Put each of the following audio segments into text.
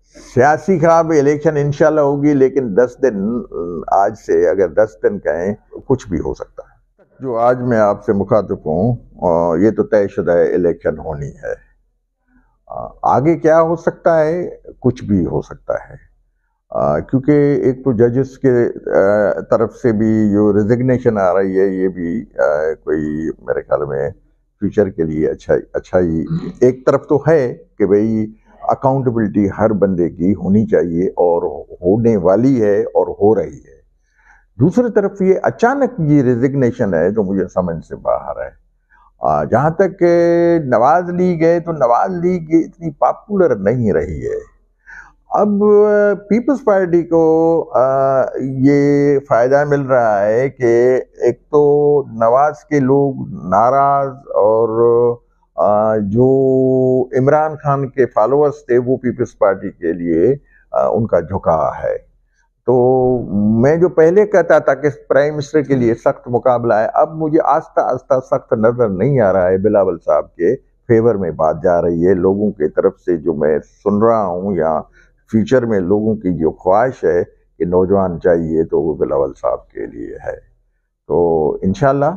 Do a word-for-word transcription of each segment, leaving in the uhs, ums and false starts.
سیاسی خواب الیکشن انشاءاللہ ہوگی، لیکن دس دن آج سے اگر دس دن کہیں کچھ بھی ہو سکتا ہے۔ جو آج میں آپ سے مخاطب ہوں یہ تو طے شدہ ہے، الیکشن ہونی ہے۔ آگے کیا ہو سکتا ہے؟ کچھ بھی ہو سکتا ہے، کیونکہ ایک تو ججز کے طرف سے بھی جو ریزگنیشن آ رہی ہے یہ بھی کوئی میرے خیال میں فیوچر کے لیے اچھا اچھائی ایک طرف تو ہے کہ بھئی اکاؤنٹیبلٹی ہر بندے کی ہونی چاہیے اور ہونے والی ہے اور ہو رہی ہے۔ دوسری طرف یہ اچانک یہ ریزگنیشن ہے جو مجھے سمجھ سے باہر ہے۔ جہاں تک نواز لیگ ہے تو نواز لیگ اتنی پاپولر نہیں رہی ہے۔ اب پیپلز پارٹی کو یہ فائدہ مل رہا ہے کہ ایک تو نواز کے لوگ ناراض اور جو عمران خان کے فالوورز تھے وہ پیپلز پارٹی کے لیے ان کا جھکاؤ ہے۔ تو میں جو پہلے کہتا تھا کہ پرائم منسٹر کے لیے سخت مقابلہ ہے، اب مجھے آہستہ آہستہ سخت نظر نہیں آ رہا ہے۔ بلاول صاحب کے فیور میں بات جا رہی ہے، لوگوں کی طرف سے جو میں سن رہا ہوں یا فیوچر میں لوگوں کی جو خواہش ہے کہ نوجوان چاہیے تو وہ بلاول صاحب کے لیے ہے۔ تو انشاءاللہ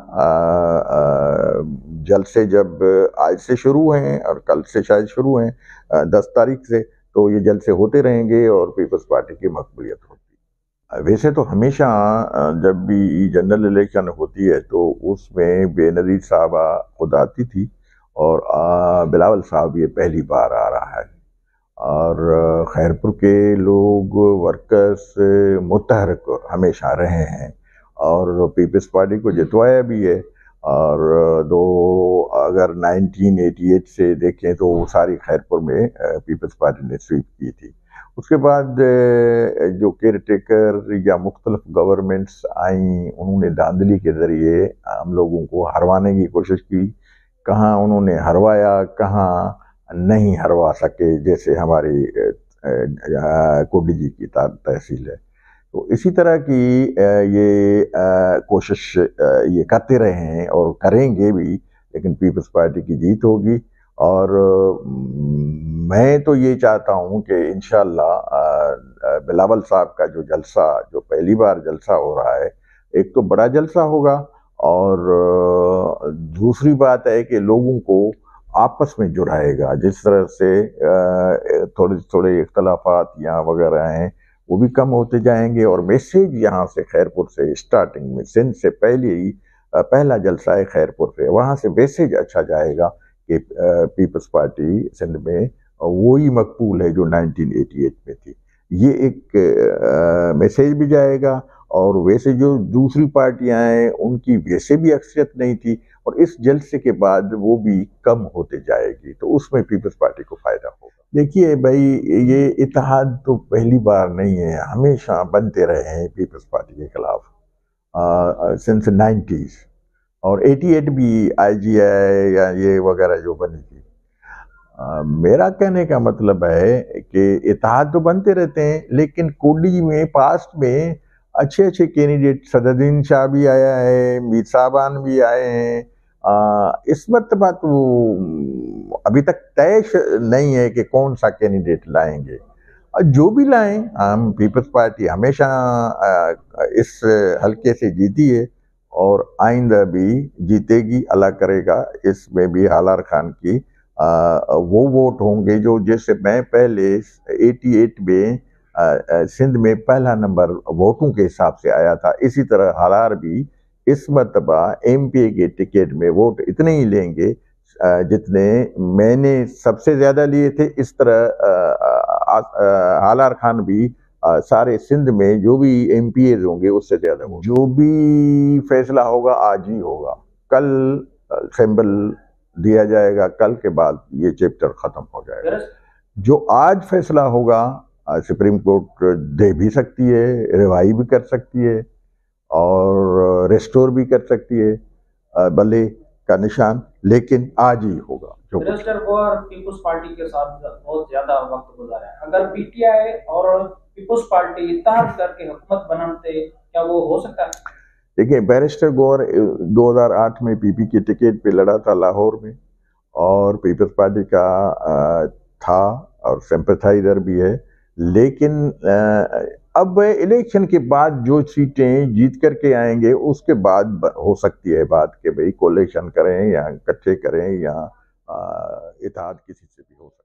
جلسے جب آج سے شروع ہیں اور کل سے شاید شروع ہیں دس تاریخ سے، تو یہ جلسے ہوتے رہیں گے اور پیپلز پارٹی کی مقبولیت ہوتی ہے۔ ویسے تو ہمیشہ جب بھی جنرل الیکشن ہوتی ہے تو اس میں بے نظیر صاحبہ خود آتی تھی اور بلاول صاحب یہ پہلی بار آ رہا ہے، اور خیرپور کے لوگ ورکرز متحرک ہمیشہ رہے ہیں اور پیپلز پارٹی کو جتوایا بھی ہے۔ اور دو اگر نائنٹین ایٹی ایٹ سے دیکھیں تو وہ ساری خیرپور میں پیپلز پارٹی نے سویپ کی تھی۔ اس کے بعد جو کیئر ٹیکر یا مختلف گورنمنٹس آئیں انہوں نے دھاندلی کے ذریعے ہم لوگوں کو ہروانے کی کوشش کی، کہاں انہوں نے ہروایا کہاں نہیں ہروا سکے، جیسے ہماری کوڈی جی کی تحصیل ہے۔ تو اسی طرح کی یہ کوشش یہ کرتے رہے ہیں اور کریں گے بھی، لیکن پیپلز پارٹی کی جیت ہوگی۔ اور میں تو یہ چاہتا ہوں کہ انشاءاللہ بلاول صاحب کا جو جلسہ جو پہلی بار جلسہ ہو رہا ہے ایک تو بڑا جلسہ ہوگا، اور دوسری بات ہے کہ لوگوں کو آپس میں جڑائے گا۔ جس طرح سے تھوڑے تھوڑے اختلافات یہاں وغیرہ ہیں وہ بھی کم ہوتے جائیں گے، اور میسیج یہاں سے خیرپور سے اسٹارٹنگ میں سندھ سے پہلے ہی پہلا جلسہ ہے خیرپور سے، وہاں سے میسیج اچھا جائے گا کہ پیپلز پارٹی سندھ میں وہی مقبول ہے جو نائنٹین ایٹی ایٹ میں تھی۔ یہ ایک میسیج بھی جائے گا، اور ویسے جو دوسری پارٹیاں ہیں ان کی ویسے بھی اکثریت نہیں تھی، اور اس جلسے کے بعد وہ بھی کم ہوتے جائے گی، تو اس میں پیپلز پارٹی کو فائدہ ہوگا۔ دیکھیے بھائی، یہ اتحاد تو پہلی بار نہیں ہے، ہمیشہ بنتے رہے ہیں پیپلز پارٹی کے خلاف سنس نائنٹیز، اور ایٹی ایٹ بھی آئی جی آئی یا یہ وغیرہ جو بنی تھی۔ میرا کہنے کا مطلب ہے کہ اتحاد تو بنتے رہتے ہیں، لیکن کوڈی میں پاسٹ میں اچھے اچھے کینڈیڈیٹ، صدرالدین شاہ بھی آیا ہے، میر صاحبان بھی آئے ہیں۔ اس مرتبہ تو ابھی تک طے نہیں ہے کہ کون سا کینڈیڈیٹ لائیں گے، اور جو بھی لائیں ہم پیپلز پارٹی ہمیشہ اس حلقے سے جیتی ہے اور آئندہ بھی جیتے گی، اللہ کرے گا اس میں بھی ہالار خان کی وہ ووٹ ہوں گے جو جیسے میں پہلے ایٹی ایٹ میں سندھ میں پہلا نمبر ووٹوں کے حساب سے آیا تھا، اسی طرح ہالار بھی اس مرتبہ ایم پی کے ٹکٹ میں ووٹ اتنے ہی لیں گے جتنے میں نے سب سے زیادہ لیے تھے۔ اس طرح ہالار خان بھی سارے سندھ میں جو بھی ایم پی ایز ہوں گے اس سے زیادہ ہوں۔ جو بھی فیصلہ ہوگا آج ہی ہوگا، کل سیمبل دیا جائے گا، کل کے بعد یہ چیپٹر ختم ہو جائے گا۔ جو آج فیصلہ ہوگا سپریم کورٹ دے بھی سکتی ہے، روائی بھی کر سکتی ہے اور ریسٹور بھی کر سکتی ہے بلے کا نشان، لیکن آج ہی ہوگا۔ بیرسٹر گوہر پیپلز پارٹی کے ساتھ بہت زیادہ وقت گزارا ہے، اگر پی ٹی آئی اور پیپلز پارٹی اتحاد کر کے حکومت بناتے کیا وہ ہو سکتا ہے؟ دیکھیں، بیرسٹر گوہر دو ہزار آٹھ میں پی پی کے ٹکٹ پہ لڑا تھا لاہور میں، اور پیپلز پارٹی کا تھا اور سمپتھائزر بھی ہے، لیکن اب الیکشن کے بعد جو سیٹیں جیت کر کے آئیں گے اس کے بعد ہو سکتی ہے بات کہ بھئی کولیشن کریں یا کٹھے کریں یا اتحاد کسی سے بھی ہو سکتا ہے.